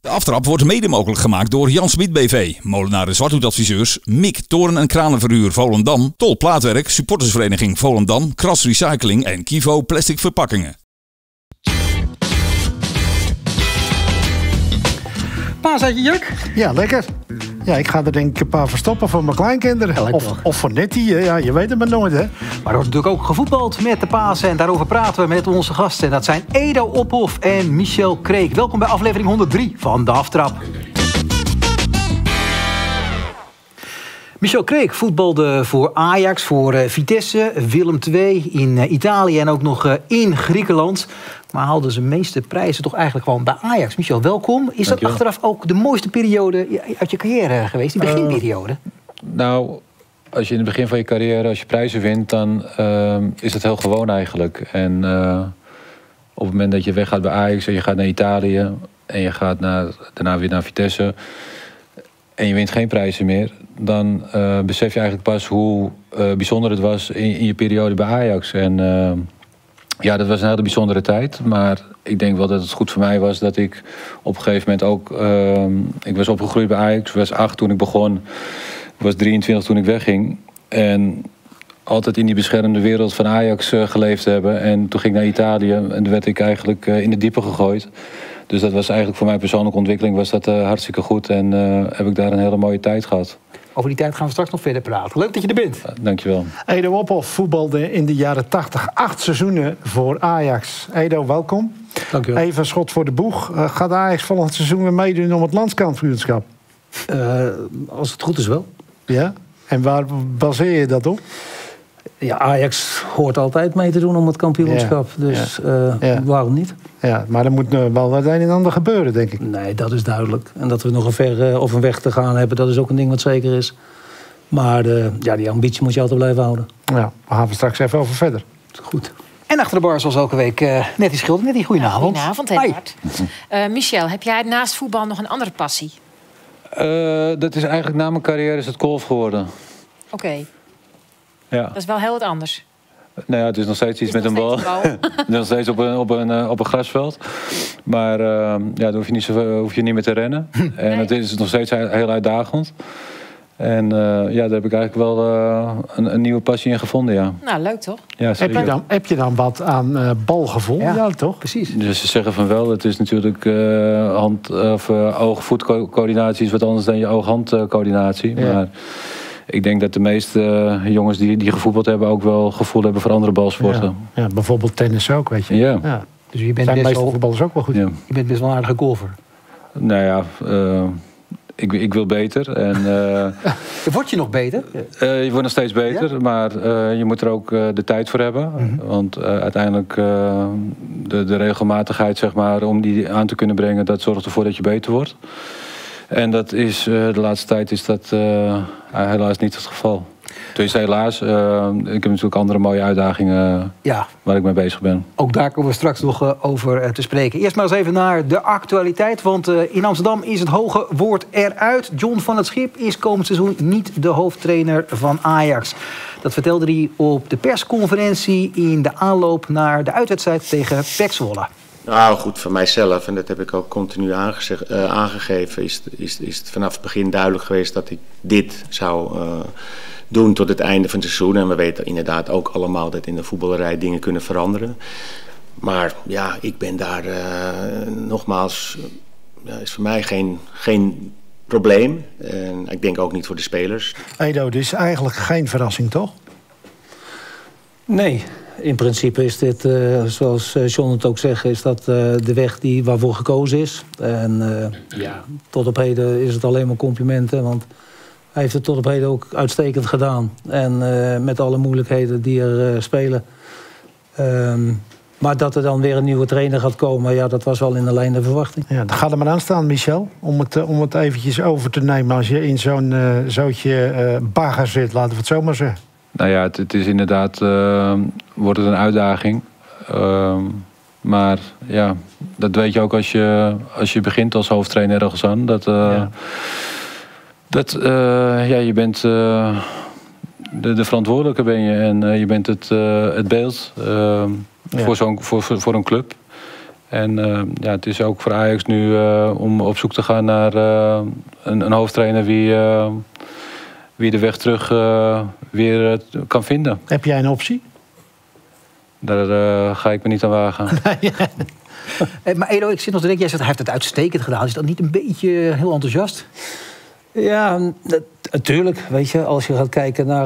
De aftrap wordt mede mogelijk gemaakt door Jan Smit BV, Molenaren Zwarthoedadviseurs, MIK Toren- en Kranenverhuur Volendam, Tol Plaatwerk, Supportersvereniging Volendam, Kras Recycling en Kivo Plastic Verpakkingen. Paaseitje, Jurk? Ja, lekker. Ja, ik ga er denk ik een paar verstoppen voor mijn kleinkinderen. Ja, of voor Nettie, ja, je weet het maar nooit, hè. Maar er wordt natuurlijk ook gevoetbald met de Pasen. En daarover praten we met onze gasten. Dat zijn Edo Ophof en Michel Kreek. Welkom bij aflevering 103 van De Aftrap. Michel Kreek voetbalde voor Ajax, voor Vitesse, Willem II in Italië en ook nog in Griekenland. Maar haalde zijn meeste prijzen toch eigenlijk gewoon bij Ajax. Michel, welkom. Is dat achteraf ook de mooiste periode uit je carrière geweest, die beginperiode? Nou, als je in het begin van je carrière, als je prijzen wint, dan is dat heel gewoon eigenlijk. En op het moment dat je weggaat bij Ajax en je gaat naar Italië en je gaat daarna weer naar Vitesse en je wint geen prijzen meer, dan besef je eigenlijk pas hoe bijzonder het was in je periode bij Ajax. En ja, dat was een hele bijzondere tijd. Maar ik denk wel dat het goed voor mij was dat ik op een gegeven moment ook... ik was opgegroeid bij Ajax. Ik was 8 toen ik begon. Ik was 23 toen ik wegging. En altijd in die beschermde wereld van Ajax geleefd hebben. En toen ging ik naar Italië en toen werd ik eigenlijk in de diepe gegooid. Dus dat was eigenlijk voor mijn persoonlijke ontwikkeling was dat hartstikke goed. En heb ik daar een hele mooie tijd gehad. Over die tijd gaan we straks nog verder praten. Leuk dat je er bent. Dankjewel. Edo Ophof voetbalde in de jaren 80 8 seizoenen voor Ajax. Edo, welkom. Dankjewel. Even een schot voor de boeg. Gaat Ajax volgend seizoen weer meedoen om het landskampioenschap? Als het goed is wel. Ja? En waar baseer je dat op? Ja, Ajax hoort altijd mee te doen om het kampioenschap. Ja, dus ja. waarom niet? Ja, maar er moet wel het een en ander gebeuren, denk ik. Nee, dat is duidelijk. En dat we nog een weg te gaan hebben, dat is ook een ding wat zeker is. Maar die ambitie moet je altijd blijven houden. Ja, we gaan straks even over verder. Goed. En achter de bar zoals elke week Nettie Schilder. Nettie, goedenavond. Goedenavond, Edward. Michel, heb jij naast voetbal nog een andere passie? Dat is eigenlijk na mijn carrière is het golf geworden. Oké. Ja. Dat is wel heel wat anders. Nou ja, het is nog steeds iets met een bal. Het is nog steeds op een grasveld. Maar daar hoef je niet meer te rennen. En Nee. het is nog steeds heel uitdagend. En daar heb ik eigenlijk wel een nieuwe passie in gevonden, ja. Nou, leuk toch? Ja, Heb je dan wat aan balgevoel? Ja, toch? Precies. Dus ze zeggen van wel, het is natuurlijk oog-voetcoördinatie is wat anders dan je oog-handcoördinatie. Ja. Maar ik denk dat de meeste jongens die gevoetbald hebben ook wel gevoel hebben voor andere balsporten. Ja, bijvoorbeeld tennis ook, weet je. Ja. Ja. Dus je bent Zijn de best meeste wel, voetballers ook wel goed. Ja. je bent best wel een aardige golfer. Nou ja, ik wil beter. En, Word je nog beter? je wordt nog steeds beter, maar je moet er ook de tijd voor hebben. Want uiteindelijk de regelmatigheid, zeg maar, om die aan te kunnen brengen, dat zorgt ervoor dat je beter wordt. En dat is, de laatste tijd is dat helaas niet het geval. Dus helaas, ik heb natuurlijk andere mooie uitdagingen waar ik mee bezig ben. Ook daar komen we straks nog over te spreken. Eerst maar eens even naar de actualiteit. Want in Amsterdam is het hoge woord eruit. John van het Schip is komend seizoen niet de hoofdtrainer van Ajax. Dat vertelde hij op de persconferentie in de aanloop naar de uitwedstrijd tegen PEC Zwolle. Nou goed, voor mijzelf, en dat heb ik ook continu aangegeven, is het vanaf het begin duidelijk geweest dat ik dit zou doen tot het einde van het seizoen. En we weten inderdaad ook allemaal dat in de voetballerij dingen kunnen veranderen. Maar ja, ik ben daar nogmaals, is voor mij geen probleem. En ik denk ook niet voor de spelers. Edo, dit is eigenlijk geen verrassing, toch? Nee, in principe is dit, zoals John het ook zegt, is dat de weg waarvoor gekozen is. En tot op heden is het alleen maar complimenten, want hij heeft het tot op heden ook uitstekend gedaan. En met alle moeilijkheden die er spelen. Maar dat er dan weer een nieuwe trainer gaat komen, ja, dat was wel in de lijn der verwachting. Ja, dan ga er maar aan staan, Michel, om het eventjes over te nemen als je in zo'n zootje bagger zit, laten we het zo maar zeggen. Nou ja, het is inderdaad, wordt het een uitdaging. Maar ja, dat weet je ook als je begint als hoofdtrainer ergens aan. Je bent de verantwoordelijke ben je en je bent het beeld voor een club. En het is ook voor Ajax nu om op zoek te gaan naar een hoofdtrainer wie de weg terug weer kan vinden. Heb jij een optie? Daar ga ik me niet aan wagen. Maar Edo, ik zit nog te denken, jij zegt hij heeft het uitstekend gedaan. Is dat niet een beetje heel enthousiast? Ja, natuurlijk. Weet je, als je gaat kijken naar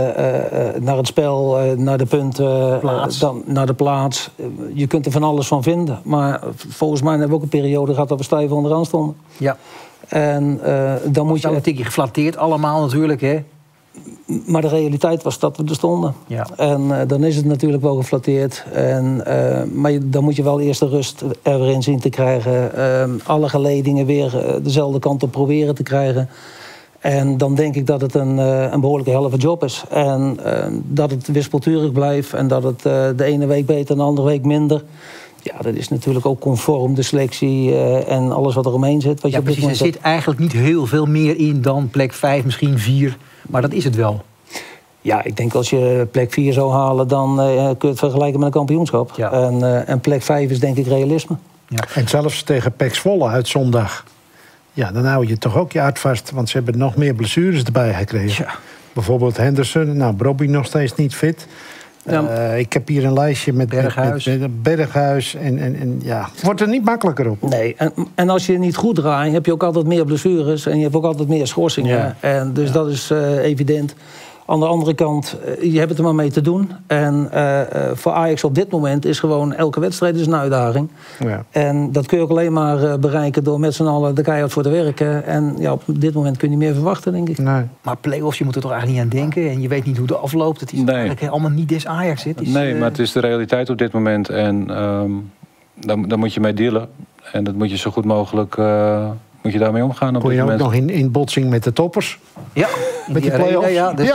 het spel, naar de punten, dan naar de plaats. Je kunt er van alles van vinden. Maar volgens mij hebben we ook een periode gehad dat we stijf onderaan stonden. Ja. En dan moet je... een tikje geflatteerd allemaal natuurlijk, hè? Maar de realiteit was dat we er stonden. Ja. En dan is het natuurlijk wel geflatteerd. Maar dan moet je wel eerst de rust er weer in zien te krijgen. Alle geledingen weer dezelfde kant op proberen te krijgen. En dan denk ik dat het een behoorlijke helft job is. En dat het wispelturig blijft. En dat het de ene week beter en de andere week minder. Ja, dat is natuurlijk ook conform de selectie en alles wat er omheen zit. Wat Ja, precies. Er zit eigenlijk niet heel veel meer in dan plek 5, misschien 4. Maar dat is het wel. Ja, ik denk als je plek 4 zou halen, dan kun je het vergelijken met een kampioenschap. Ja. En plek 5 is denk ik realisme. Ja. En zelfs tegen PEC Zwolle uit zondag. Ja, dan hou je toch ook je hart vast. Want ze hebben nog meer blessures erbij gekregen. Ja. Bijvoorbeeld Henderson. Nou, Brobby nog steeds niet fit. Ja. Ik heb hier een lijstje met Berghuis. met Berghuis. En ja, het wordt er niet makkelijker op. Nee, en als je niet goed draait, heb je ook altijd meer blessures. En je hebt ook altijd meer schorsingen. Ja. En dus dat is evident. Aan de andere kant, je hebt het er maar mee te doen. En voor Ajax op dit moment is gewoon elke wedstrijd is een uitdaging. Ja. En dat kun je ook alleen maar bereiken door met z'n allen de keihard voor te werken. En ja, op dit moment kun je niet meer verwachten, denk ik. Nee. Maar play-offs, je moet er toch eigenlijk niet aan denken. En je weet niet hoe het afloopt. Het is eigenlijk allemaal niet des Ajax. Nee, maar het is de realiteit op dit moment. En daar moet je mee dealen. En dat moet je zo goed mogelijk moet je daarmee omgaan op Kon dit je ook moment. nog in botsing met de toppers? Ja, Met die play-offs?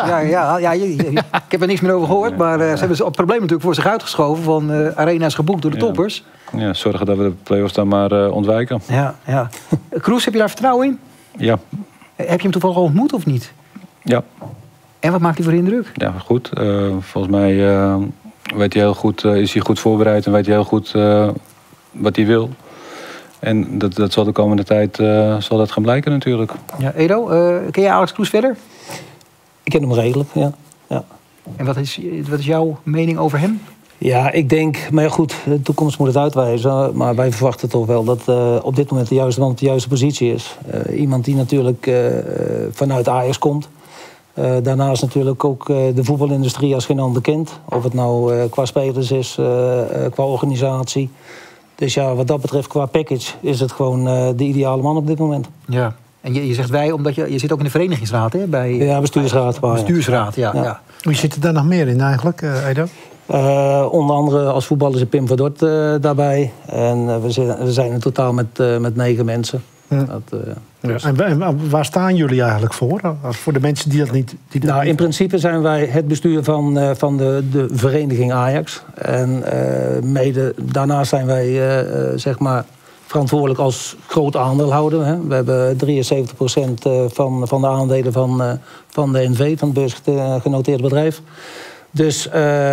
Ik heb er niks meer over gehoord. Maar ze hebben het probleem natuurlijk voor zich uitgeschoven. Van Arena is geboekt door de toppers. Ja, zorgen dat we de play-offs dan maar ontwijken. Ja. Kroes, heb je daar vertrouwen in? Ja. Heb je hem toevallig al ontmoet of niet? Ja. En wat maakt hij voor indruk? Ja, goed. Volgens mij weet hij heel goed, is hij goed voorbereid en weet hij heel goed wat hij wil. En dat zal de komende tijd zal dat gaan blijken natuurlijk. Ja, Edo, ken jij Alex Kroes verder? Ik ken hem redelijk, ja. En wat is jouw mening over hem? Ja, ik denk, maar ja, goed, de toekomst moet het uitwijzen. Maar wij verwachten toch wel dat op dit moment de juiste man op de juiste positie is. Iemand die natuurlijk vanuit Ajax komt. Daarnaast natuurlijk ook de voetbalindustrie als geen ander kent. Of het nou qua spelers is, qua organisatie. Dus ja, wat dat betreft, qua package is het gewoon de ideale man op dit moment. Ja. En je zegt wij, omdat je zit ook in de verenigingsraad, hè? Ja, bestuursraad. Bestuursraad, ja. Wie zit er daar nog meer in eigenlijk, Edo? Onder andere als voetballer is Pim van Dort daarbij. En we zijn in totaal met 9 mensen. Ja. En waar staan jullie eigenlijk voor? Voor de mensen die dat niet... In principe zijn wij het bestuur van de vereniging Ajax. En daarnaast zijn wij zeg maar verantwoordelijk als groot aandeelhouder. Hè. We hebben 73% van de aandelen van de NV, van het beursgenoteerde bedrijf. Dus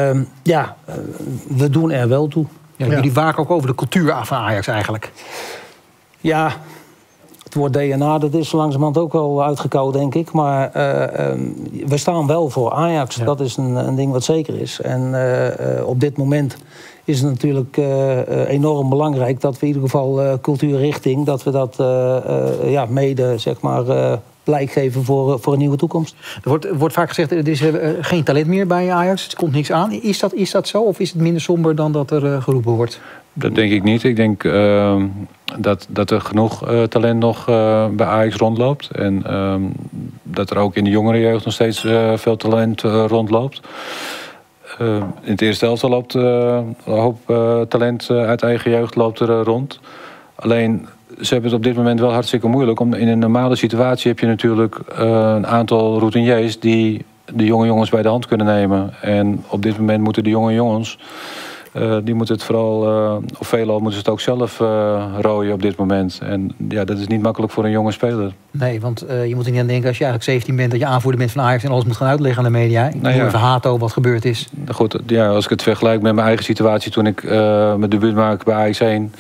we doen er wel toe. Ja, jullie waken ook over de cultuur af van Ajax eigenlijk. Ja, het woord DNA, dat is langzamerhand ook wel uitgekoud, denk ik. Maar we staan wel voor Ajax. Ja. Dat is een ding wat zeker is. En op dit moment is het natuurlijk enorm belangrijk dat we in ieder geval cultuurrichting, dat we dat mede, zeg maar, blijk geven voor een nieuwe toekomst. Er wordt vaak gezegd, er is geen talent meer bij Ajax. Er komt niks aan. Is dat zo of is het minder somber dan dat er geroepen wordt? Dat denk ik niet. Ik denk dat er genoeg talent nog bij Ajax rondloopt. En dat er ook in de jongere jeugd nog steeds veel talent rondloopt. In het eerste elftal loopt een hoop talent uit eigen jeugd loopt er rond. Alleen, ze hebben het op dit moment wel hartstikke moeilijk. In een normale situatie heb je natuurlijk een aantal routiniers die de jonge jongens bij de hand kunnen nemen. En op dit moment moeten de jonge jongens Die moeten het vooral, of veelal moeten ze het ook zelf rooien op dit moment. En ja, dat is niet makkelijk voor een jonge speler. Nee, want je moet er niet aan denken als je eigenlijk 17 bent... dat je aanvoerder bent van Ajax en alles moet gaan uitleggen aan de media. Ik hoor even Hato wat gebeurd is. Goed, ja, als ik het vergelijk met mijn eigen situatie toen ik mijn debuut maakte bij Ajax 1...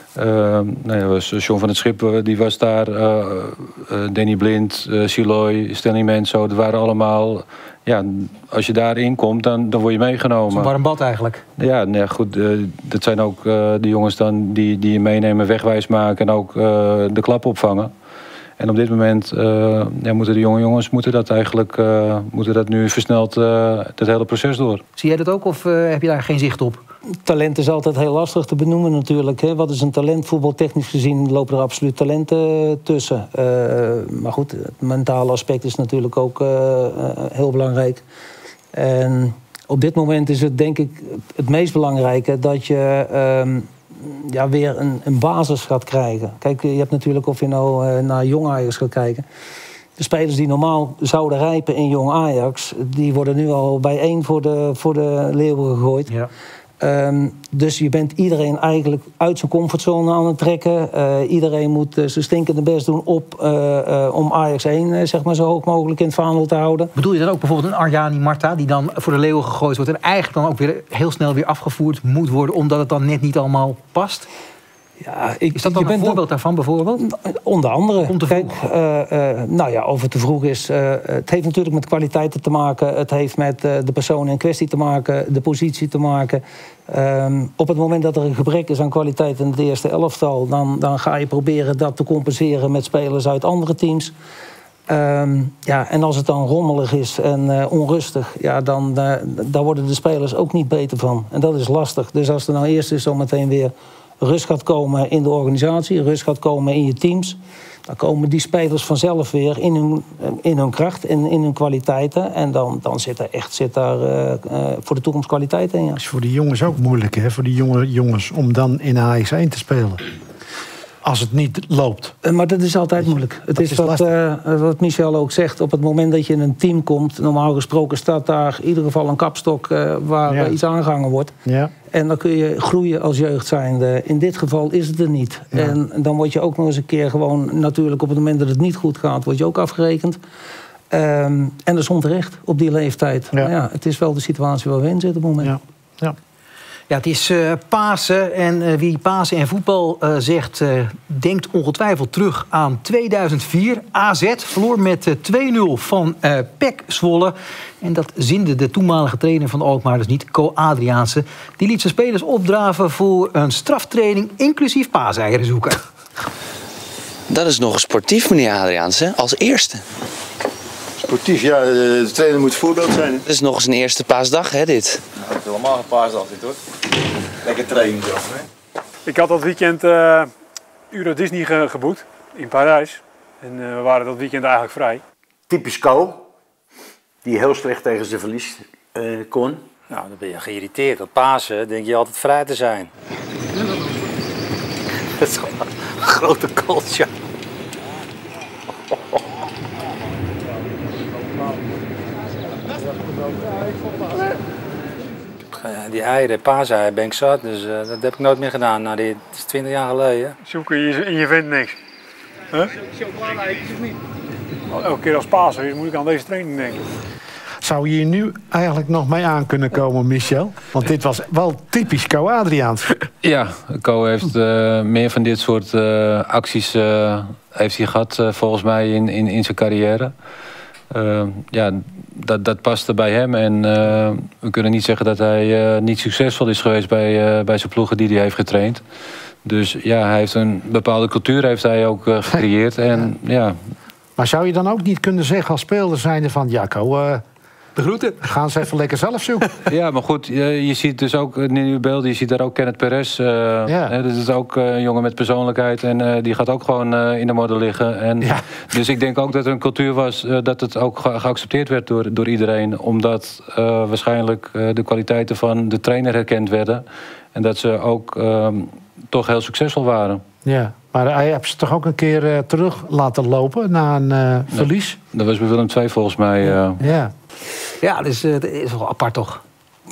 was John van het Schip, die was daar. Danny Blind, Siloy, Stanley Menzo. Dat waren allemaal... Ja, als je daarin komt, dan word je meegenomen. Een warm bad eigenlijk. Ja, nee, goed. Dat zijn ook de jongens dan die je meenemen, wegwijs maken... en ook de klap opvangen. En op dit moment moeten de jonge jongens moeten dat nu versneld het hele proces door. Zie jij dat ook of heb je daar geen zicht op? Talent is altijd heel lastig te benoemen natuurlijk. Hè. Wat is een talent? Voetbaltechnisch gezien lopen er absoluut talenten tussen. Maar goed, het mentale aspect is natuurlijk ook heel belangrijk. En op dit moment is het denk ik het meest belangrijke dat je... weer een basis gaat krijgen. Kijk, je hebt natuurlijk of je nou naar jong Ajax gaat kijken. De spelers die normaal zouden rijpen in jong Ajax... die worden nu al bijeen voor de leeuwen gegooid. Ja. Dus je bent iedereen eigenlijk uit zijn comfortzone aan het trekken. Iedereen moet zijn stinkende best doen om Ajax 1 zeg maar, zo hoog mogelijk in het vaandel te houden. Bedoel je dan ook bijvoorbeeld een Arjani Marta... die dan voor de leeuwen gegooid wordt... en eigenlijk dan ook weer heel snel weer afgevoerd moet worden... omdat het dan net niet allemaal past? Ja, is dat dan een voorbeeld daarvan bijvoorbeeld? Onder andere. Kijk, of het te vroeg is. Het heeft natuurlijk met kwaliteiten te maken. Het heeft met de persoon in kwestie te maken. De positie te maken. Op het moment dat er een gebrek is aan kwaliteit in het eerste elftal... dan ga je proberen dat te compenseren met spelers uit andere teams. En als het dan rommelig is en onrustig... dan worden de spelers ook niet beter van. En dat is lastig. Dus als er nou eerst is om meteen weer... rust gaat komen in de organisatie, rust gaat komen in je teams... dan komen die spelers vanzelf weer in hun kracht en in hun kwaliteiten. En dan zit daar voor de toekomst kwaliteit in. Ja. Dat is voor die jongens ook moeilijk, hè? Voor die jonge jongens om dan in Ajax 1 te spelen. Als het niet loopt. Maar dat is altijd moeilijk. Het is wat Michel ook zegt. Op het moment dat je in een team komt... normaal gesproken staat daar in ieder geval een kapstok... waar iets aangehangen wordt. Ja. En dan kun je groeien als jeugd zijnde. In dit geval is het er niet. Ja. En dan word je ook nog eens een keer gewoon... natuurlijk op het moment dat het niet goed gaat... word je ook afgerekend. En dat is onterecht op die leeftijd. Ja. Maar ja, het is wel de situatie waar we in zitten op het moment. Ja. Ja. Ja, het is Pasen en wie Pasen en voetbal zegt... denkt ongetwijfeld terug aan 2004. AZ verloor met 2-0 van PEC Zwolle. En dat zinde de toenmalige trainer van Alkmaar dus niet, Co Adriaanse. Die liet zijn spelers opdraven voor een straftraining... inclusief paaseieren zoeken. Dat is nog sportief, meneer Adriaanse, als eerste. Sportief, ja. De trainer moet voorbeeld zijn. Het is nog eens een eerste paasdag, hè, dit? Nou, het is helemaal geen paasdag, dit hoor. Lekker training zelf, hè. Ik had dat weekend Euro Disney geboekt in Parijs. En we waren dat weekend eigenlijk vrij. Typisch Co, die heel slecht tegen zijn verlies kon. Nou, dan ben je geïrriteerd. Op Pasen denk je altijd vrij te zijn. Dat is gewoon een grote kooltje. Die eieren, paaseieren ben ik zat, dus dat heb ik nooit meer gedaan. Nou, dit is 20 jaar geleden. Zoeken en je vindt niks. Huh? Chocolade-eitjes of niet? Elke keer als Pasen moet ik aan deze training denken. Zou je hier nu eigenlijk nog mee aan kunnen komen, Michel? Want dit was wel typisch Co Adriaans. Ja, Co heeft meer van dit soort acties heeft hij gehad volgens mij in zijn carrière. Dat paste bij hem. En we kunnen niet zeggen dat hij niet succesvol is geweest bij zijn ploegen die hij heeft getraind. Dus ja, hij heeft een bepaalde cultuur heeft hij ook gecreëerd. En, ja. Maar zou je dan ook niet kunnen zeggen als speler zijnde van... ja, Co, de groeten. Gaan ze even lekker zelf zoeken. Ja, maar goed, je ziet dus ook in uw beelden, je ziet daar ook Kenneth Perez. Dat is ook een jongen met persoonlijkheid en die gaat ook gewoon in de modder liggen. En, dus ik denk ook dat er een cultuur was dat het ook geaccepteerd werd door iedereen. Omdat waarschijnlijk de kwaliteiten van de trainer herkend werden. En dat ze ook toch heel succesvol waren. Ja, maar hij heeft ze toch ook een keer terug laten lopen na een verlies? Dat was bij Willem II volgens mij. Ja, dus, dat is wel apart toch?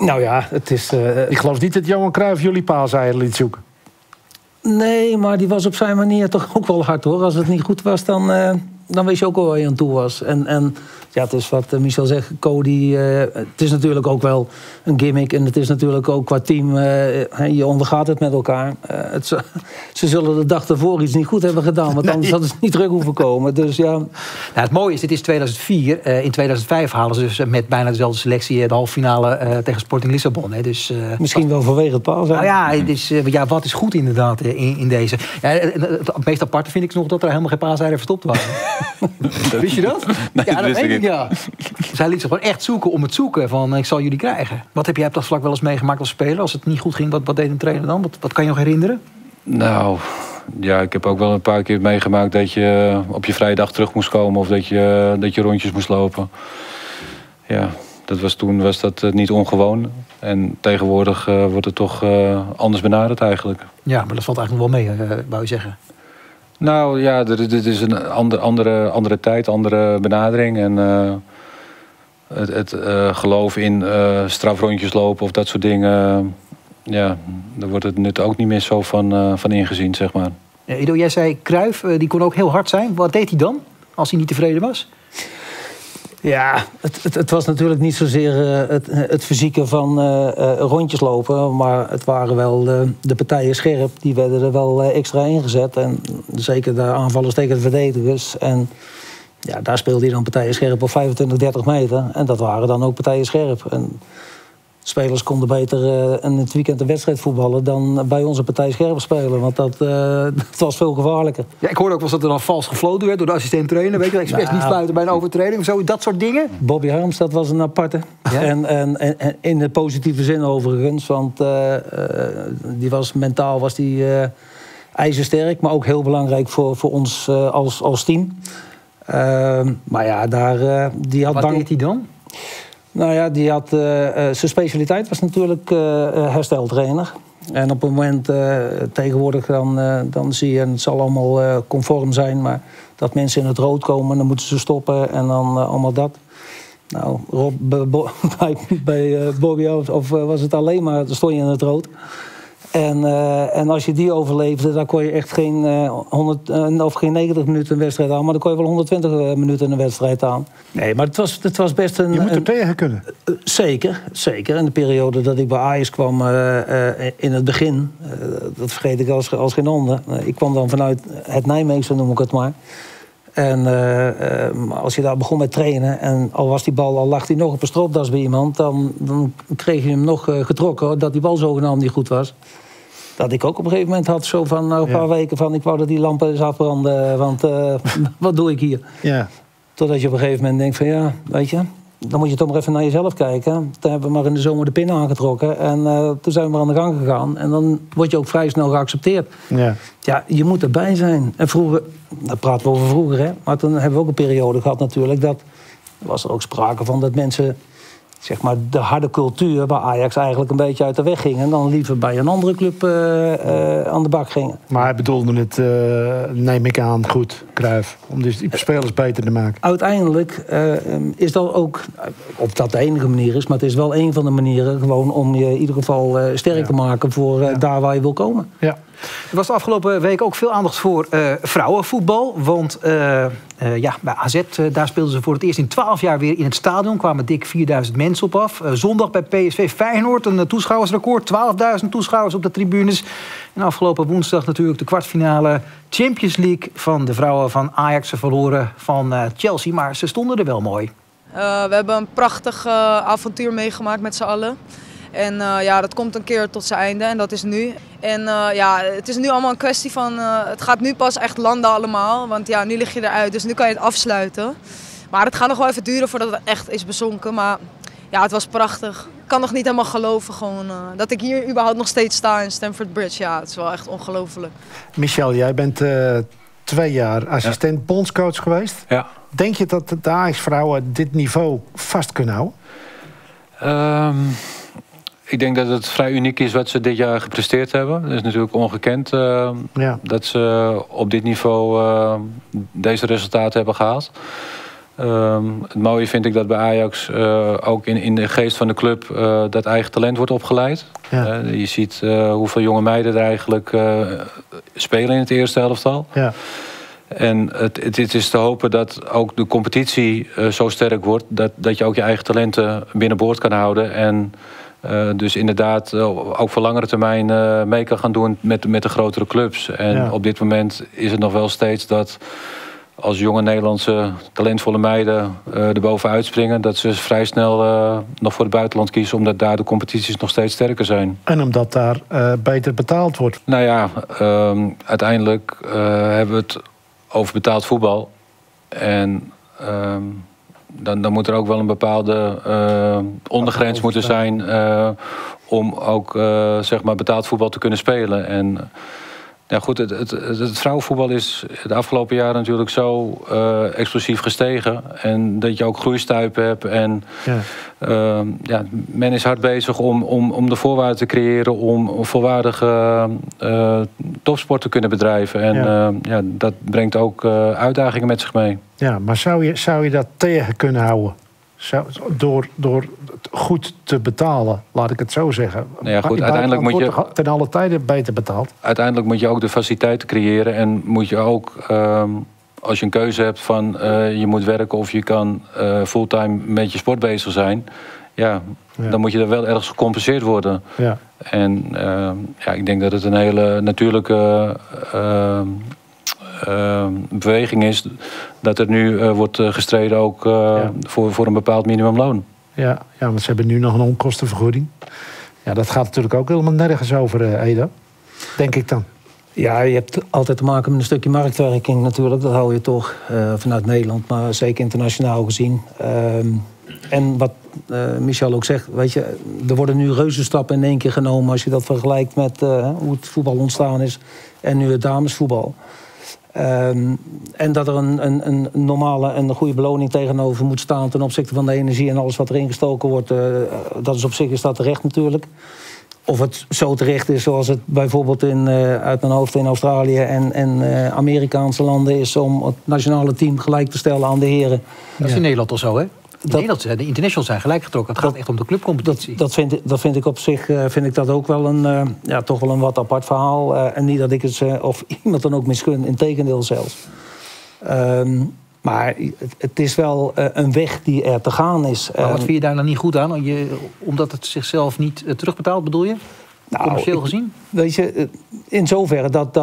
Nou ja, het is... Ik geloof niet dat Johan Cruijff jullie paaseieren liet zoeken. Nee, maar die was op zijn manier toch ook wel hard, hoor. Als het niet goed was, dan wist je ook al waar je aan toe was. En ja, het is wat Michel zegt, Cody... het is natuurlijk ook wel een gimmick. En het is natuurlijk ook qua team... je ondergaat het met elkaar. Ze zullen de dag ervoor iets niet goed hebben gedaan. Want anders hadden ze niet terug hoeven komen. Dus ja... Nou, het mooie is, dit is 2004. In 2005 halen ze dus met bijna dezelfde selectie... de halve finale tegen Sporting Lissabon. Hè. Dus, misschien wel vanwege het paas. Nou ja, ja, wat is goed inderdaad in deze. Ja, het meest aparte vind ik nog dat er helemaal geen paaseieren verstopt waren. Wist je dat? Nee, ja, dat weet ik, niet. ja. Zij liet zich gewoon echt zoeken om het zoeken van ik zal jullie krijgen. Wat heb jij op dat vlak wel eens meegemaakt als speler? Als het niet goed ging, wat deed een trainer dan? Wat kan je nog herinneren? Nou, ja, ik heb ook wel een paar keer meegemaakt dat je op je vrije dag terug moest komen of dat je rondjes moest lopen. Ja, toen was dat niet ongewoon. En tegenwoordig wordt het toch anders benaderd eigenlijk. Ja, maar dat valt eigenlijk wel mee, wou je zeggen. Nou ja, dit is een andere tijd, andere benadering. En het geloof in strafrondjes lopen of dat soort dingen... ja, daar wordt het nut ook niet meer zo van ingezien, zeg maar. Ja, Ido, jij zei Cruijff, die kon ook heel hard zijn. Wat deed hij dan, als hij niet tevreden was? Ja, het was natuurlijk niet zozeer het fysieke van rondjes lopen. Maar het waren wel de partijen scherp. Die werden er wel extra ingezet. En zeker de aanvallers tegen de verdedigers. En ja, daar speelde hij dan partijen scherp op 25, 30 meter. En dat waren dan ook partijen scherp. En spelers konden beter in het weekend een wedstrijd voetballen dan bij onze partij scherp spelen. Want dat was veel gevaarlijker. Ja, ik hoorde ook wel dat er dan vals gefloten werd door de assistent-trainer. Weet je, expres niet fluiten bij een overtreding of zo. Dat soort dingen. Bobby Harms, dat was een aparte. Ja? En in de positieve zin overigens. Want die was mentaal ijzersterk. Maar ook heel belangrijk voor ons als team. Maar ja, die had... Wat deed hij dan? Nou ja, die had, zijn specialiteit was natuurlijk hersteltrainer. En op het moment, tegenwoordig dan zie je, en het zal allemaal conform zijn... maar dat mensen in het rood komen, dan moeten ze stoppen en dan allemaal dat. Nou, Rob, bij Bobby of was het alleen maar, dan stond je in het rood. En als je die overleefde, dan kon je echt geen 90 minuten een wedstrijd aan... maar dan kon je wel 120 minuten een wedstrijd aan. Nee, maar het was best een... Je moet er tegen kunnen. Zeker. In de periode dat ik bij Ajax kwam in het begin... dat vergeet ik als geen ander. Ik kwam dan vanuit het Nijmeegse, noem ik het maar. En als je daar begon met trainen... en al was die bal, al lag hij nog op een stropdas bij iemand... dan kreeg je hem nog getrokken dat die bal zogenaamd niet goed was. Dat ik ook op een gegeven moment had, zo van een paar weken... van ik wou dat die lampen eens afbranden, want wat doe ik hier? Ja. Totdat je op een gegeven moment denkt van ja, weet je... dan moet je toch maar even naar jezelf kijken. Toen hebben we maar in de zomer de pin aangetrokken. En toen zijn we maar aan de gang gegaan. En dan word je ook vrij snel geaccepteerd. Ja, ja, je moet erbij zijn. En vroeger, dat praten we over vroeger, hè. Maar toen hebben we ook een periode gehad natuurlijk... dat was er ook sprake van dat mensen... zeg maar de harde cultuur waar Ajax eigenlijk een beetje uit de weg ging... en dan liever bij een andere club aan de bak gingen. Maar hij bedoelde het, neem ik aan, goed, Cruijff... om dus die spelers beter te maken. Uiteindelijk is dat ook, of dat de enige manier is... maar het is wel een van de manieren gewoon om je in ieder geval sterk te maken... voor daar waar je wil komen. Ja. Er was de afgelopen week ook veel aandacht voor vrouwenvoetbal. Want bij AZ, daar speelden ze voor het eerst in 12 jaar weer in het stadion. Kwamen dik 4000 mensen op af. Zondag bij PSV Feyenoord, een toeschouwersrecord. 12.000 toeschouwers op de tribunes. En afgelopen woensdag natuurlijk de kwartfinale Champions League... van de vrouwen van Ajax. Ze verloren van Chelsea, maar ze stonden er wel mooi. We hebben een prachtig avontuur meegemaakt met z'n allen. En dat komt een keer tot zijn einde en dat is nu. En het is nu allemaal een kwestie van, het gaat nu pas echt landen allemaal. Want ja, nu lig je eruit, dus nu kan je het afsluiten. Maar het gaat nog wel even duren voordat het echt is bezonken. Maar ja, het was prachtig. Ik kan nog niet helemaal geloven gewoon, dat ik hier überhaupt nog steeds sta in Stamford Bridge. Ja, het is wel echt ongelooflijk. Michel, jij bent 2 jaar assistent bondscoach geweest. Ja. Denk je dat de Ajax-vrouwen dit niveau vast kunnen houden? Ik denk dat het vrij uniek is wat ze dit jaar gepresteerd hebben. Het is natuurlijk ongekend dat ze op dit niveau deze resultaten hebben gehaald. Het mooie vind ik dat bij Ajax ook in de geest van de club dat eigen talent wordt opgeleid. Ja. Je ziet hoeveel jonge meiden er eigenlijk spelen in het eerste elftal. Ja. En het is te hopen dat ook de competitie zo sterk wordt dat je ook je eigen talenten binnenboord kan houden. En dus inderdaad ook voor langere termijn mee kan gaan doen met de grotere clubs. En op dit moment is het nog wel steeds dat als jonge Nederlandse talentvolle meiden er bovenuit springen, dat ze vrij snel nog voor het buitenland kiezen, omdat daar de competities nog steeds sterker zijn. En omdat daar beter betaald wordt. Nou ja, uiteindelijk hebben we het over betaald voetbal. En dan moet er ook wel een bepaalde ondergrens moeten zijn om ook zeg maar betaald voetbal te kunnen spelen. En ja, goed, het vrouwenvoetbal is de afgelopen jaren natuurlijk zo explosief gestegen. En dat je ook groeistuipen hebt. En men is hard bezig om de voorwaarden te creëren om volwaardige topsport te kunnen bedrijven. En dat brengt ook uitdagingen met zich mee. Ja, maar zou je dat tegen kunnen houden? Door het goed te betalen, laat ik het zo zeggen. Nou ja, goed, uiteindelijk moet je ten alle tijde beter betaald. Uiteindelijk moet je ook de faciliteiten creëren en moet je ook, als je een keuze hebt van je moet werken of je kan fulltime met je sport bezig zijn, dan moet je er wel ergens gecompenseerd worden. Ja. En ik denk dat het een hele natuurlijke beweging is dat er nu wordt gestreden ook voor een bepaald minimumloon. Ja, want ze hebben nu nog een onkostenvergoeding. Ja, dat gaat natuurlijk ook helemaal nergens over, Eda. Denk ik dan. Ja, je hebt altijd te maken met een stukje marktwerking natuurlijk. Dat hou je toch vanuit Nederland, maar zeker internationaal gezien. En wat Michel ook zegt, weet je, er worden nu reuzenstappen in één keer genomen als je dat vergelijkt met hoe het voetbal ontstaan is en nu het damesvoetbal. En dat er een normale en een goede beloning tegenover moet staan ten opzichte van de energie en alles wat erin gestoken wordt. Dat is op zich is dat terecht natuurlijk. Of het zo terecht is zoals het bijvoorbeeld uit mijn hoofd in Australië en Amerikaanse landen is om het nationale team gelijk te stellen aan de heren. Dat is in Nederland al zo, hè? De internationals zijn gelijk getrokken. Het gaat echt om de clubcompetitie. Dat vind ik op zich dat ook wel toch wel een wat apart verhaal. En niet dat ik het of iemand dan ook misgun, integendeel zelfs. Maar het is wel een weg die er te gaan is. Maar wat vind je daar dan niet goed aan? Omdat het zichzelf niet terugbetaalt, bedoel je? Commercieel gezien? Weet je, in zoverre dat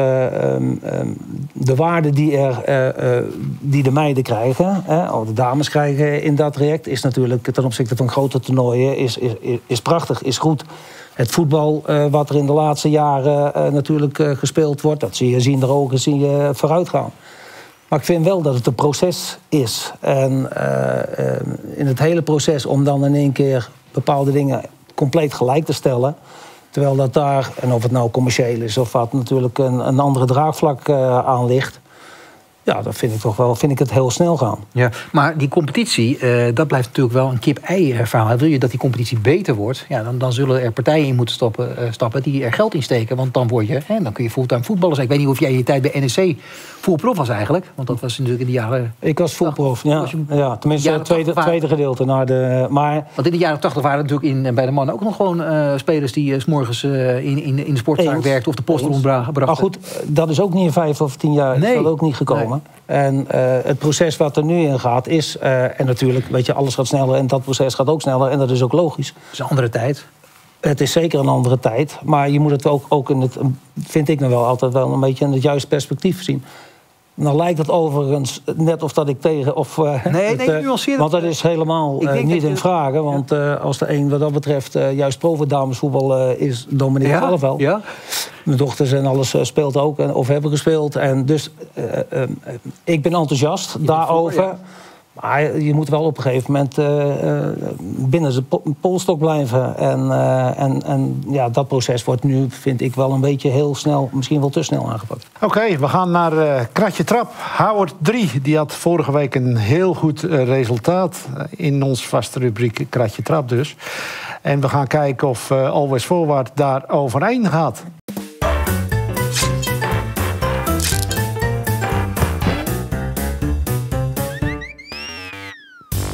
de waarde die de meiden krijgen, of de dames krijgen in dat traject, is natuurlijk ten opzichte van grote toernooien is prachtig, is goed. Het voetbal wat er in de laatste jaren natuurlijk gespeeld wordt, dat zie je in de ogen, zie je vooruit gaan. Maar ik vind wel dat het een proces is. En in het hele proces om dan in één keer bepaalde dingen compleet gelijk te stellen, terwijl dat daar, en of het nou commercieel is of wat, natuurlijk een andere draagvlak aan ligt. Ja, dat vind ik het heel snel gaan. Ja, maar die competitie, dat blijft natuurlijk wel een kip-ei verhaal. Wil je dat die competitie beter wordt, ja, dan zullen er partijen in moeten stappen die er geld in steken. Want dan dan kun je fulltime voetballer zijn. Ik weet niet of jij in je tijd bij NEC fullprof was eigenlijk. Want dat was natuurlijk in de jaren... Ik was fullprof, ja. Tenminste het tweede gedeelte. Want in de jaren 80 waren natuurlijk bij de mannen ook nog gewoon spelers die 's morgens in de sportzaak werkten of de post rondbrachten. Maar goed, dat is ook niet in 5 of 10 jaar. Nee. Is dat ook niet gekomen. Nee. En het proces wat er nu in gaat is... en natuurlijk, weet je, alles gaat sneller en dat proces gaat ook sneller. En dat is ook logisch. Het is een andere tijd. Het is zeker een andere tijd. Maar je moet het ook in het... vind ik nog wel altijd wel een beetje in het juiste perspectief zien. Nou lijkt het overigens net of dat ik tegen... want dat is helemaal niet in vragen. Want als de een wat dat betreft juist pro-damesvoetbal is, Dominique Vallevel. Ja. Mijn dochters en alles speelt ook of hebben gespeeld. En dus ik ben enthousiast daarover. Maar je moet wel op een gegeven moment binnen de polstok blijven. En dat proces wordt nu, vind ik, wel een beetje heel snel, misschien wel te snel aangepakt. Oké, we gaan naar Kratje Trap. Howard 3, die had vorige week een heel goed resultaat in ons vaste rubriek Kratje Trap dus. En we gaan kijken of Always Forward daar overheen gaat.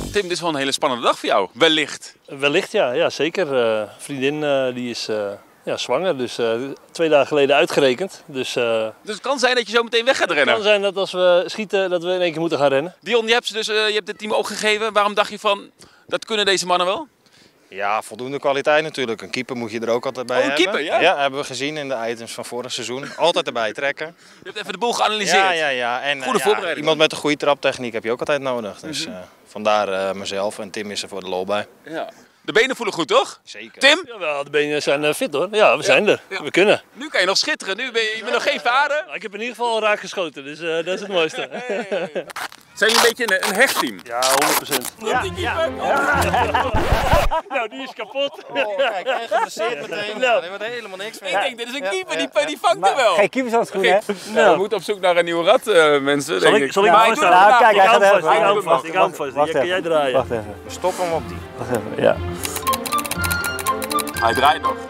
Tim, dit is wel een hele spannende dag voor jou, wellicht. Wellicht, ja zeker. Vriendin die is zwanger, dus 2 dagen geleden uitgerekend. Dus het kan zijn dat je zo meteen weg gaat rennen? Het kan zijn dat als we schieten, dat we in één keer moeten gaan rennen. Dion, je hebt het team ook gegeven. Waarom dacht je van, dat kunnen deze mannen wel? Ja, voldoende kwaliteit natuurlijk. Een keeper moet je er ook altijd bij hebben. Een keeper, ja? Ja, hebben we gezien in de items van vorig seizoen. Altijd erbij trekken. Je hebt even de boel geanalyseerd. Ja. En goede voorbereiding. Iemand met een goede traptechniek heb je ook altijd nodig. Dus vandaar mezelf en Tim is er voor de lol bij. Ja. De benen voelen goed, toch? Zeker. Tim? Ja, de benen zijn fit hoor. Ja, we zijn er. Ja. We kunnen. Nu kan je nog schitteren. Nu ben je nog geen vader. Ik heb in ieder geval al raak geschoten, dus dat is het mooiste. Hey. Zijn jullie een beetje een hechtteam? Ja, 100%. Nou, die is kapot. Oh, kijk, hij geblesseerd meteen. Nou, er wordt helemaal niks meer. Ik denk, dit is een keeper, die vangt er wel. Geen keepershandschoen, hè? Nou, we moeten op zoek naar een nieuwe rat, mensen. Zal ik hem vasthouden? Kijk, hij gaat even. Ik hou hem vast. Kan jij draaien? Wacht even. We stoppen hem op die. Wacht even, ja. Hij draait nog.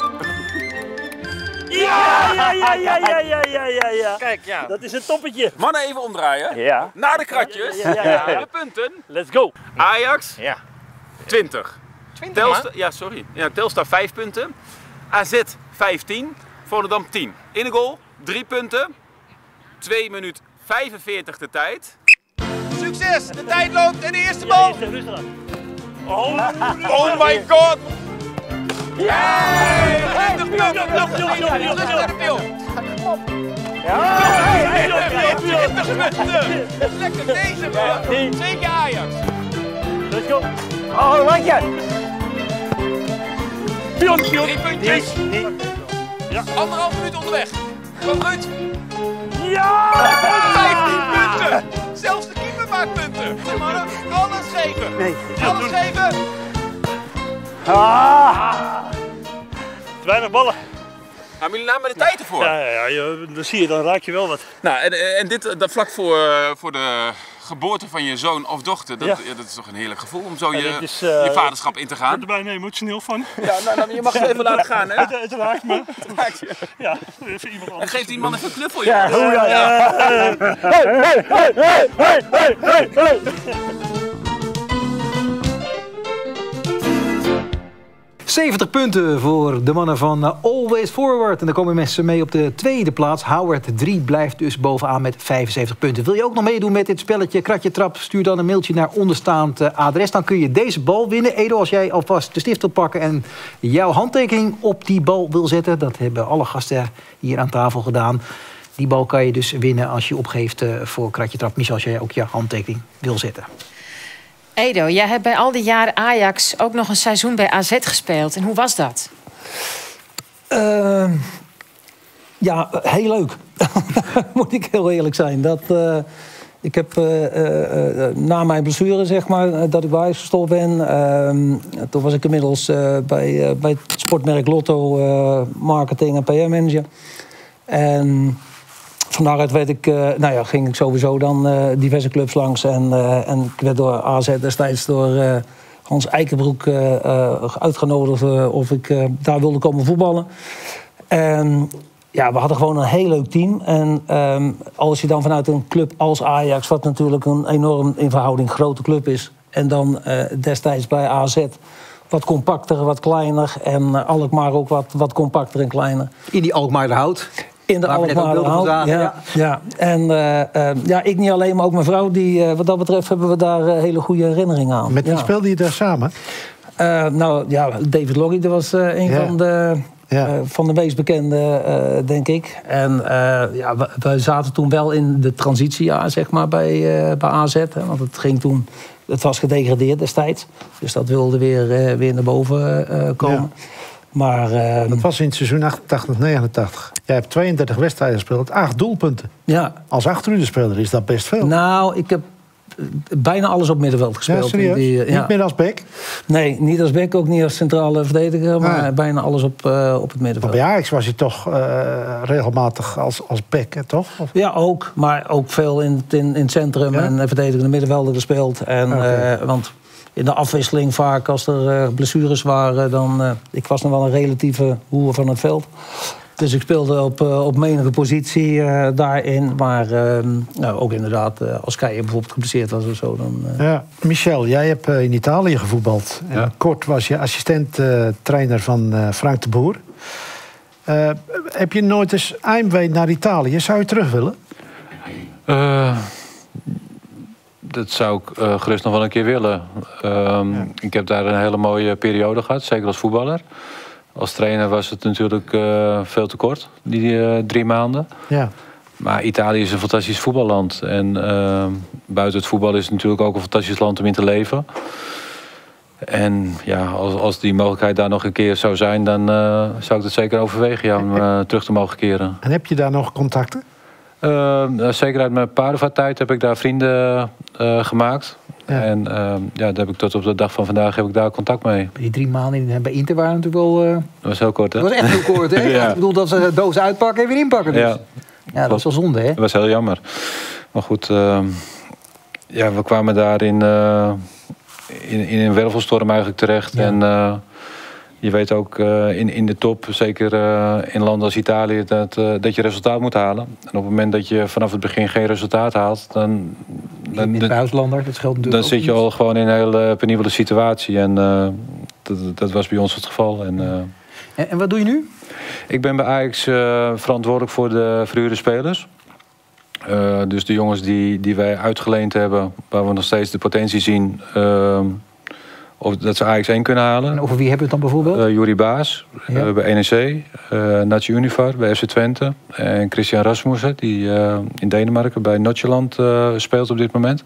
Ja. Kijk, ja. Dat is een toppetje. Mannen, even omdraaien. Ja. Naar de kratjes. Ja. De punten. Let's go. Ajax. Ja. 20. Telstar 5 punten. AZ 15. Volendam 10. In de goal 3 punten. 2 minuten 45 de tijd. Succes! De tijd loopt en de eerste bal. Oh my god! Ja! 20 punten! Lekker deze man! 2 keer Ajax! Let's go! Oh, wat je! 3 puntjes! Ja. 1,5 minuut onderweg! Kom Ruud! Ja! 15 punten! Zelfs de keeper maakt punten! Goed mannen, alles geven! Nee. Alles geven! Te weinig ballen. Hebben jullie nou met de tijd ervoor? Dan zie je, dan raak je wel wat. Nou, en dit dat vlak voor de geboorte van je zoon of dochter, dat is toch een heerlijk gevoel om zo je vaderschap in te gaan? Ik word er bijna emotioneel van. Ja, nou, je mag het even laten gaan, hè? Het raakt me. Het raakt je. Ja, even iemand anders. En geef die man even een knuffel, Ja, joh. Hey. 70 punten voor de mannen van Always Forward. En dan komen mensen mee op de tweede plaats. Howard 3 blijft dus bovenaan met 75 punten. Wil je ook nog meedoen met dit spelletje Kratje Trap? Stuur dan een mailtje naar onderstaand adres. Dan kun je deze bal winnen. Edo, als jij alvast de stift wil pakken en jouw handtekening op die bal wil zetten. Dat hebben alle gasten hier aan tafel gedaan. Die bal kan je dus winnen als je opgeeft voor Kratje Trap. Michel, als jij ook je handtekening wil zetten. Edo, jij hebt bij al die jaren Ajax ook nog een seizoen bij AZ gespeeld. En hoe was dat? Ja, heel leuk. Moet ik heel eerlijk zijn. Ik heb na mijn blessure, zeg maar, dat ik bij Ajax gestopt ben. Toen was ik inmiddels bij het sportmerk Lotto marketing en PR-manager. En van daaruit ging ik sowieso dan diverse clubs langs. En ik werd door AZ destijds door Hans Eikenbroek uitgenodigd of ik daar wilde komen voetballen. En ja, we hadden gewoon een heel leuk team. En als je dan vanuit een club als Ajax, wat natuurlijk een enorm in verhouding grote club is, en dan destijds bij AZ wat compacter, wat kleiner. En Alkmaar ook wat compacter en kleiner. In die Alkmaarderhout. In de Alkmaarderhout, ja. En ik niet alleen, maar ook mijn vrouw. Wat dat betreft hebben we daar hele goede herinneringen aan. Met wie speelde je daar samen? David Loggie, dat was een van de meest bekende, denk ik. En we zaten toen wel in de transitiejaar, zeg maar, bij AZ. Hè, want het was gedegradeerd destijds. Dus dat wilde weer naar boven komen. Ja. Maar, dat was in het seizoen 88-89. Jij hebt 32 wedstrijden gespeeld, 8 doelpunten. Ja. Als achteruderspeler is dat best veel. Nou, ik heb bijna alles op middenveld gespeeld. Ja, serieus? Niet meer als back? Nee, niet als back, ook niet als centrale verdediger. Maar bijna alles op het middenveld. Maar bij Ajax was je toch regelmatig als back, hè, toch? Of? Ja, ook. Maar ook veel in het centrum en verdedigende middenvelden gespeeld. En, want in de afwisseling vaak, als er blessures waren, dan... ik was nog wel een relatieve hoer van het veld. Dus ik speelde op menige positie daarin. Maar ook inderdaad, als Keijer bijvoorbeeld geblesseerd was of zo. Dan, Ja, Michel, jij hebt in Italië gevoetbald. Ja. En kort was je assistent-trainer van Frank de Boer. Heb je nooit eens heimwee naar Italië? Zou je terug willen? Dat zou ik gerust nog wel een keer willen. Ik heb daar een hele mooie periode gehad, zeker als voetballer. Als trainer was het natuurlijk veel te kort, die 3 maanden. Ja. Maar Italië is een fantastisch voetballand. En buiten het voetbal is het natuurlijk ook een fantastisch land om in te leven. En ja, als die mogelijkheid daar nog een keer zou zijn, dan zou ik het zeker overwegen om terug te mogen keren. En heb je daar nog contacten? Zeker uit mijn paardenvaarttijd heb ik daar vrienden gemaakt. Ja. En daar heb ik tot op de dag van vandaag heb ik daar contact mee. Die 3 maanden bij Inter waren natuurlijk wel... Dat was heel kort, hè? Dat was echt heel kort, hè? Ja. Ik bedoel, dat ze de doos uitpakken en weer inpakken. Dus. Ja, dat was wel zonde, hè? Dat was heel jammer. Maar goed, we kwamen daar in een wervelstorm eigenlijk terecht. Ja. En je weet ook in de top, zeker in landen als Italië, dat je resultaat moet halen. En op het moment dat je vanaf het begin geen resultaat haalt, dan buitenlander, dat geldt natuurlijk. Dan zit je al gewoon in een hele penibele situatie. En dat was bij ons het geval. En wat doe je nu? Ik ben bij Ajax verantwoordelijk voor de verhuurde spelers. Dus de jongens die wij uitgeleend hebben, waar we nog steeds de potentie zien, of dat ze Ajax 1 kunnen halen. En over wie hebben we het dan bijvoorbeeld? Juri Baas bij NEC, Nacho Univar bij FC Twente en Christian Rasmussen, die in Denemarken bij Nordsjælland speelt op dit moment.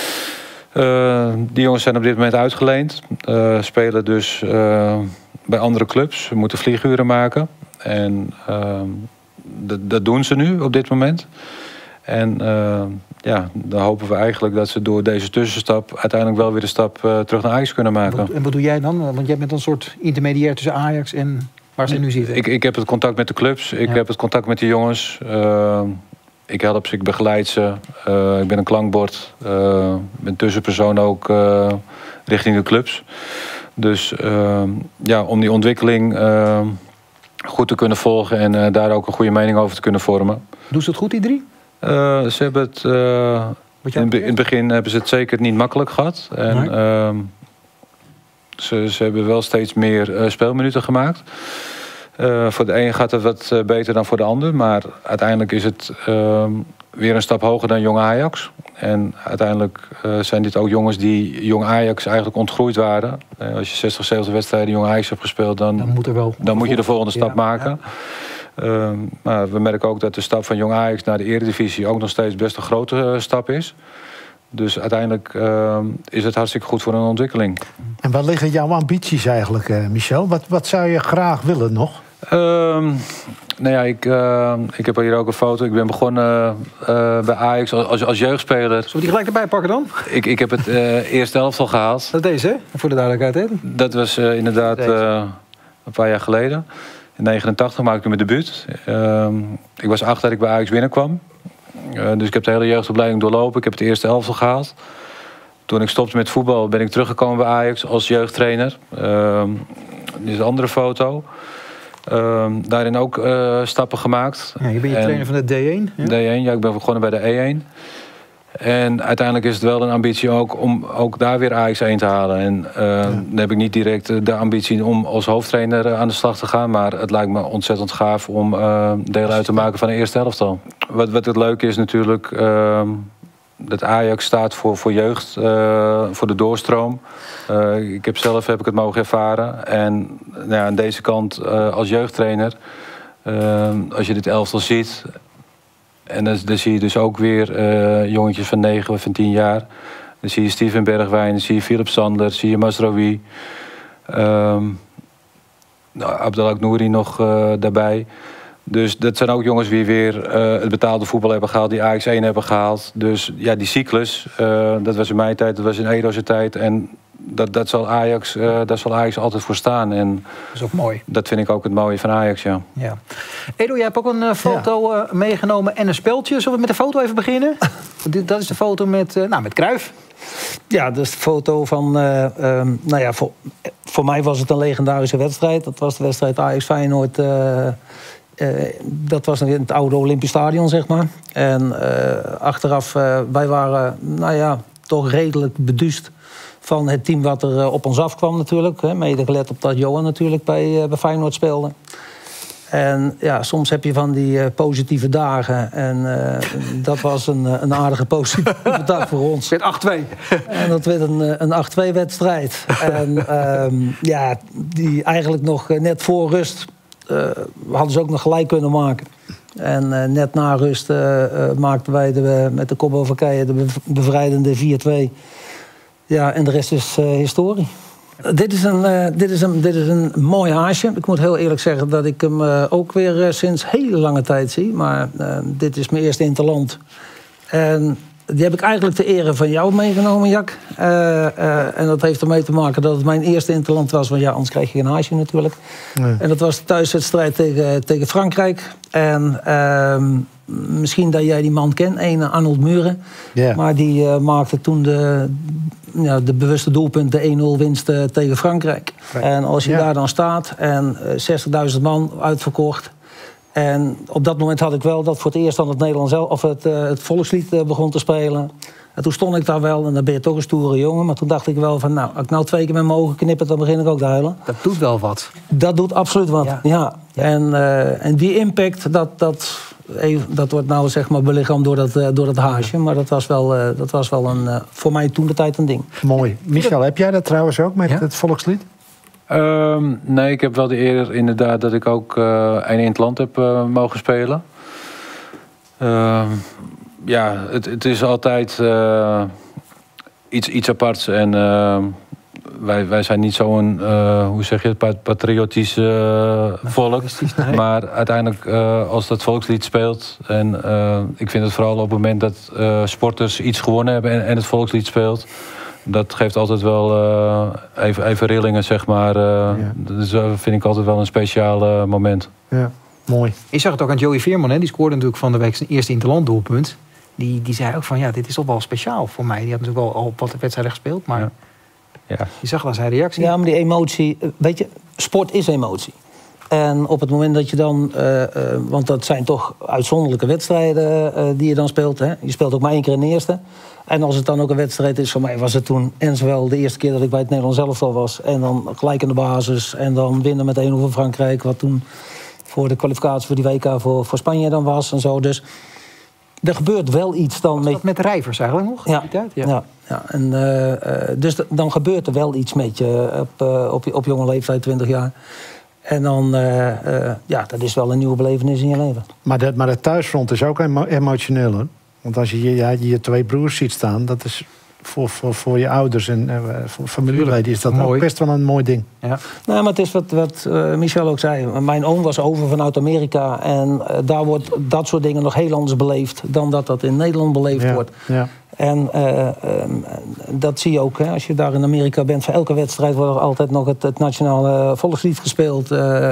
Die jongens zijn op dit moment uitgeleend, spelen dus bij andere clubs, we moeten vlieguren maken. En dat doen ze nu op dit moment. En dan hopen we eigenlijk dat ze door deze tussenstap uiteindelijk wel weer de stap terug naar Ajax kunnen maken. En wat doe jij dan? Want jij bent een soort intermediair tussen Ajax en waar ze nu zitten. Ik heb het contact met de clubs, ik heb het contact met de jongens. Ik help ze, ik begeleid ze. Ik ben een klankbord. Ik ben tussenpersoon ook richting de clubs. Dus om die ontwikkeling goed te kunnen volgen en daar ook een goede mening over te kunnen vormen. Doen ze het goed, die 3? Ze hebben het, in het begin hebben ze het zeker niet makkelijk gehad. En, ze hebben wel steeds meer speelminuten gemaakt. Voor de een gaat het wat beter dan voor de ander. Maar uiteindelijk is het weer een stap hoger dan Jong Ajax. En uiteindelijk zijn dit ook jongens die Jong Ajax eigenlijk ontgroeid waren. Als je 60, 70 wedstrijden Jong Ajax hebt gespeeld, dan moet je de volgende stap maken. Ja. Maar we merken ook dat de stap van Jong Ajax naar de Eredivisie ook nog steeds best een grote stap is. Dus uiteindelijk is het hartstikke goed voor een ontwikkeling. En waar liggen jouw ambities eigenlijk, Michel? Wat zou je graag willen nog? Ik heb hier ook een foto. Ik ben begonnen bij Ajax als jeugdspeler. Zullen we die gelijk erbij pakken dan? Ik heb het eerste elftal gehaald. Dat is deze, hè? Voor de duidelijkheid, hè? Dat was inderdaad een paar jaar geleden. In 1989 maakte ik mijn debuut. Ik was 8 dat ik bij Ajax binnenkwam. Dus ik heb de hele jeugdopleiding doorlopen. Ik heb het eerste elftal gehaald. Toen ik stopte met voetbal ben ik teruggekomen bij Ajax als jeugdtrainer. Dit is een andere foto. Daarin ook stappen gemaakt. Ja, je bent trainer van de D1? Ja? D1, ja, ik ben begonnen bij de E1. En uiteindelijk is het wel een ambitie ook om ook daar weer Ajax 1 te halen. En dan heb ik niet direct de ambitie om als hoofdtrainer aan de slag te gaan. Maar het lijkt me ontzettend gaaf om deel uit te maken van de eerste elftal. Wat het leuke is natuurlijk, dat Ajax staat voor jeugd, voor de doorstroom. Ik heb het mogen ervaren. En aan deze kant als jeugdtrainer, als je dit elftal ziet. En dan zie je dus ook weer jongetjes van 9 of van 10 jaar. Dan zie je Steven Bergwijn, dan zie je Philip Sander, zie je Mazraoui. Abdelhak Nouri nog daarbij. Dus dat zijn ook jongens die weer het betaalde voetbal hebben gehaald, die Ajax 1 hebben gehaald. Dus ja, die cyclus, dat was in mijn tijd, dat was in Edo's tijd. En daar zal Ajax altijd voor staan. En dat is ook mooi. Dat vind ik ook het mooie van Ajax, ja. Edo, jij hebt ook een foto meegenomen en een speldje. Zullen we met de foto even beginnen? Dat is de foto met Cruijff. Ja, dat is de foto van... voor mij was het een legendarische wedstrijd. Dat was de wedstrijd Ajax-Feyenoord Dat was in het oude Olympisch Stadion, zeg maar. En achteraf, wij waren, toch redelijk beduust van het team wat er op ons afkwam natuurlijk. Hè. Mede gelet op dat Johan natuurlijk bij Feyenoord speelde. En ja, soms heb je van die positieve dagen. En dat was een aardige positieve dag voor ons. Het werd 8-2. En dat werd een 8-2 wedstrijd. En die eigenlijk nog net voor rust hadden ze ook nog gelijk kunnen maken. En net na rust maakten wij met de kop over keien de bevrijdende 4-2. Ja, en de rest is historie. Dit is een mooi haasje. Ik moet heel eerlijk zeggen dat ik hem ook weer sinds hele lange tijd zie. Maar dit is mijn eerste interland. En die heb ik eigenlijk ter ere van jou meegenomen, Jack. En dat heeft ermee te maken dat het mijn eerste interland was. Want ja, anders krijg je geen haasje natuurlijk. Nee. En dat was de thuiswedstrijd tegen Frankrijk. En misschien dat jij die man kent, een Arnold Muren. Yeah. Maar die maakte toen de bewuste doelpunt, de 1-0 winst tegen Frankrijk. Right. En als je daar dan staat en 60.000 man uitverkocht. En op dat moment had ik wel dat voor het eerst dan het Nederlands of het volkslied begon te spelen. En toen stond ik daar wel en dan ben je toch een stoere jongen. Maar toen dacht ik wel van, als ik nou 2 keer met mijn ogen knip, dan begin ik ook te huilen. Dat doet wel wat. Dat doet absoluut wat, ja. En die impact, dat wordt nou zeg maar belichaamd door dat haasje. Maar dat was wel voor mij toen de tijd een ding. Mooi. Michel, heb jij dat trouwens ook met het volkslied? Nee, ik heb wel de eer inderdaad dat ik ook een in het land heb mogen spelen. Het is altijd iets aparts. En wij zijn niet zo'n, hoe zeg je het, patriotisch volk. Nee. Maar uiteindelijk, als dat volkslied speelt... en ik vind het vooral op het moment dat sporters iets gewonnen hebben... en het volkslied speelt... Dat geeft altijd wel even rillingen, zeg maar. Dus vind ik altijd wel een speciaal moment. Ja, mooi. Je zag het ook aan Joey Veerman, hè? Die scoorde natuurlijk van de week zijn eerste interland doelpunt. Die zei ook van, dit is toch wel speciaal voor mij. Die had natuurlijk wel al op wat wedstrijden gespeeld, maar je zag wel zijn reactie. Ja, maar die emotie, weet je, sport is emotie. En op het moment dat je dan, want dat zijn toch uitzonderlijke wedstrijden die je dan speelt. Hè? Je speelt ook maar 1 keer in de eerste. En als het dan ook een wedstrijd is, voor mij was het toen en zowel de eerste keer dat ik bij het Nederlands elftal was. En dan gelijk in de basis. En dan winnen met 1-0 van Frankrijk. Wat toen voor de kwalificatie voor die WK voor Spanje dan was en zo. Dus er gebeurt wel iets dan. Was dat met Rijvers eigenlijk nog? Ja. En, dus dan gebeurt er wel iets met je op jonge leeftijd, 20 jaar. En dan, dat is wel een nieuwe belevenis in je leven. Maar het thuisfront is ook emotioneel, hoor. Want als je je 2 broers ziet staan, dat is voor je ouders en voor familieleden is dat ook best wel een mooi ding. Ja. Nou, maar het is wat Michel ook zei. Mijn oom was over vanuit Amerika en daar wordt dat soort dingen nog heel anders beleefd dan dat in Nederland beleefd wordt. Ja. En dat zie je ook, hè. Als je daar in Amerika bent, voor elke wedstrijd wordt er altijd nog het nationale volkslied gespeeld.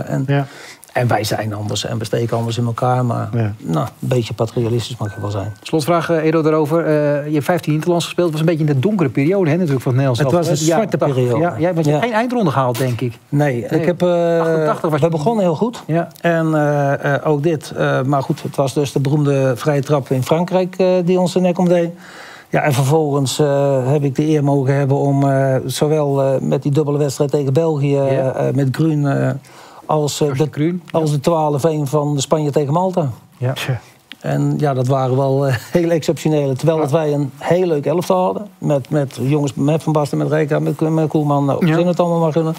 En wij zijn anders en we steken anders in elkaar. Maar een beetje patriotistisch mag je wel zijn. Slotvraag, Edo, daarover. Je hebt 15 interlands gespeeld. Het was een beetje in de donkere periode, hè, natuurlijk, van het Nederlands. Het was een zwarte periode. Jij hebt geen eindronde gehaald, denk ik. Nee. Ik heb, 88 we begonnen heel goed. Ja. En ook dit. Maar goed, het was dus de beroemde vrije trap in Frankrijk die ons de nek omdeed. Ja, en vervolgens heb ik de eer mogen hebben om zowel met die dubbele wedstrijd tegen België... met Gruen... Als de 12-1 van Spanje tegen Malta. Ja. En dat waren wel heel exceptionele. Terwijl dat wij een heel leuk elftal hadden. Met jongens, met Van Basten, met Reka, met Koelman. We kunnen het allemaal maar gunnen.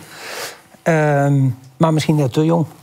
Maar misschien net te jong.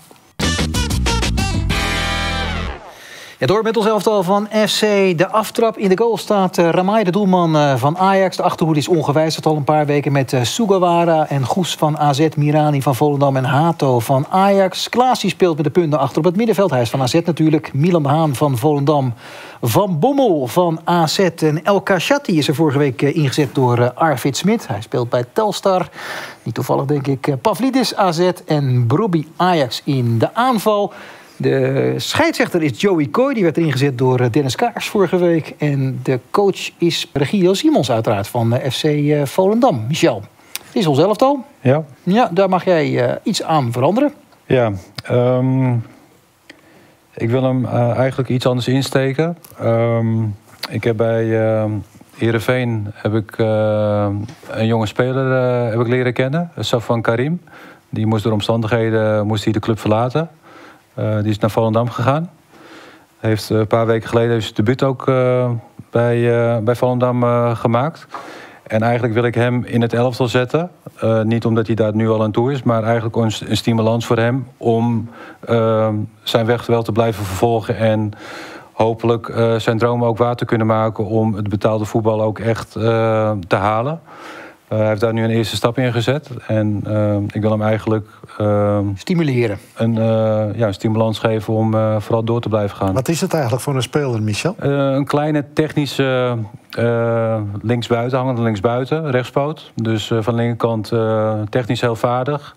Ja, door met ons elftal van FC. De aftrap in de goal staat Ramai, de doelman van Ajax. De achterhoede is ongewijzigd al een paar weken met Sugawara en Goes van AZ, Mirani van Volendam en Hato van Ajax. Klaasie speelt met de punten achter op het middenveld. Hij is van AZ natuurlijk. Milan de Haan van Volendam. Van Bommel van AZ. En El Khashati is er vorige week ingezet door Arvid Smit. Hij speelt bij Telstar. Niet toevallig denk ik. Pavlidis AZ en Brobbey Ajax in de aanval. De scheidsrechter is Joey Coy, die werd erin gezet door Dennis Kaars vorige week. En de coach is Regilio Simons uiteraard van FC Volendam. Michel, dit is ons elftal. Ja. Ja, daar mag jij iets aan veranderen. Ja, Ik wil hem eigenlijk iets anders insteken. Ik heb bij Heerenveen heb ik, een jonge speler heb ik leren kennen, Safwan Karim. Die moest door omstandigheden de club verlaten. Die is naar Volendam gegaan. Heeft een paar weken geleden zijn debuut ook bij Volendam gemaakt. En eigenlijk wil ik hem in het elftal zetten. Niet omdat hij daar nu al aan toe is, maar eigenlijk een stimulans voor hem om zijn weg wel te blijven vervolgen en hopelijk zijn dromen ook waar te kunnen maken om het betaalde voetbal ook echt te halen. Hij heeft daar nu een eerste stap in gezet. En ik wil hem eigenlijk stimuleren. Een stimulans geven om vooral door te blijven gaan. Wat is het eigenlijk voor een speler, Michel? Een kleine technische linksbuiten, hangende linksbuiten, rechtspoot. Dus van de linkerkant technisch heel vaardig.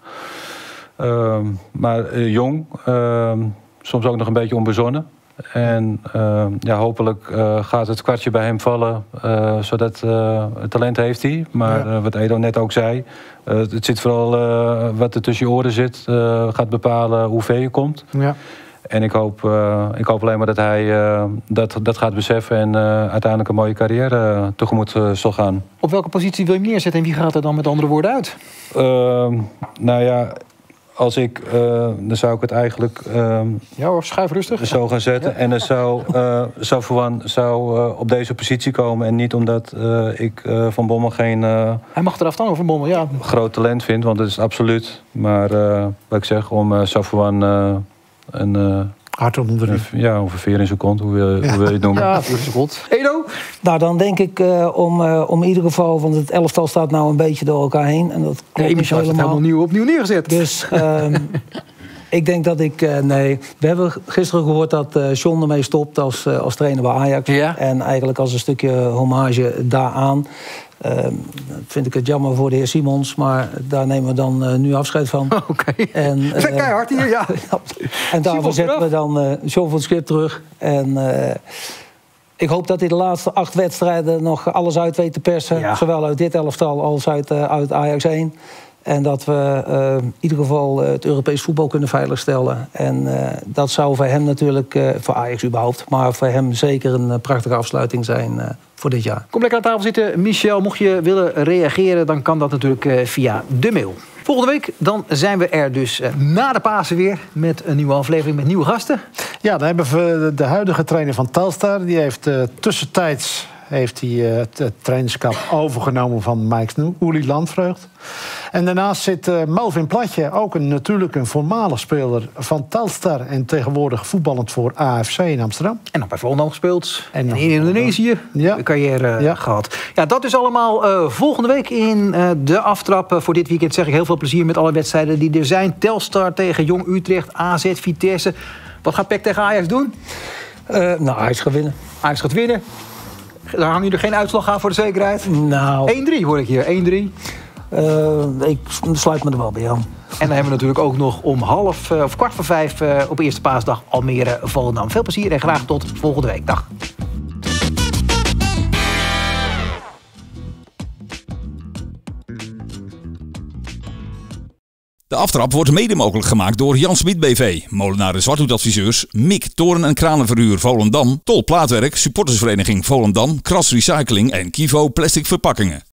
Maar jong, soms ook nog een beetje onbezonnen. En hopelijk gaat het kwartje bij hem vallen, zodat het talent heeft hij. Maar wat Edo net ook zei, het zit vooral wat er tussen je oren zit, gaat bepalen hoe ver je komt. Ja. En ik hoop alleen maar dat hij dat gaat beseffen en uiteindelijk een mooie carrière tegemoet zal gaan. Op welke positie wil je hem neerzetten en wie gaat er dan met andere woorden uit? Als ik, dan zou ik het eigenlijk schuif rustig. Zo gaan zetten. En dan zou op deze positie komen. En niet omdat ik Van Bommel geen hij mag eraf dan over Bommel, ja. groot talent vind, want dat is absoluut. Maar wat ik zeg, om Safwan een hart onder de riem. Ja, of een veer in zijn kont, hoe wil je het noemen? Ja, veer in zijn kont. Edo? Nou, dan denk ik om in ieder geval, want het elftal staat nou een beetje door elkaar heen. En dat klopt niet helemaal opnieuw neergezet. Dus ik denk dat nee. We hebben gisteren gehoord dat John ermee stopt als trainer bij Ajax. Ja. En eigenlijk als een stukje hommage daaraan. Vind ik het jammer voor de heer Simons, maar daar nemen we dan nu afscheid van. Oké. Keihard hier, ja. En daarvoor zetten we dan John van het Schip terug. En ik hoop dat hij de laatste 8 wedstrijden nog alles uit weet te persen. Ja. Zowel uit dit elftal als uit Ajax 1. En dat we in ieder geval het Europees voetbal kunnen veiligstellen. En dat zou voor hem natuurlijk, voor Ajax überhaupt, maar voor hem zeker een prachtige afsluiting zijn voor dit jaar. Kom lekker aan tafel zitten, Michel. Mocht je willen reageren, dan kan dat natuurlijk via de mail. Volgende week dan zijn we er dus na de Pasen weer met een nieuwe aflevering met nieuwe gasten. Ja, dan hebben we de huidige trainer van Telstar. Die heeft tussentijds het trainerschap overgenomen van Mike Snoe, Uli Landvreugd. En daarnaast zit Melvin Platje, ook natuurlijk een voormalig speler van Telstar en tegenwoordig voetballend voor AFC in Amsterdam. En nog bij Volendam gespeeld. En in Indonesië een carrière gehad. Ja, dat is allemaal volgende week in de aftrap. Voor dit weekend zeg ik heel veel plezier met alle wedstrijden die er zijn. Telstar tegen Jong Utrecht, AZ, Vitesse. Wat gaat PEC tegen Ajax doen? Ajax gaat winnen. Ajax gaat winnen. Daar hangen jullie geen uitslag aan voor de zekerheid? Nou. 1-3 hoor ik hier, 1-3. Ik sluit me er wel bij aan. En dan hebben we natuurlijk ook nog om 4:15 op Eerste Paasdag Almere Volendam. Veel plezier en graag tot volgende week. Dag. De aftrap wordt mede mogelijk gemaakt door Jan Smit BV, Molenaren Zwarthoedadviseurs, MIK Toren- en Kranenverhuur Volendam, Tol Plaatwerk, Supportersvereniging Volendam, Kras Recycling en Kivo Plastic Verpakkingen.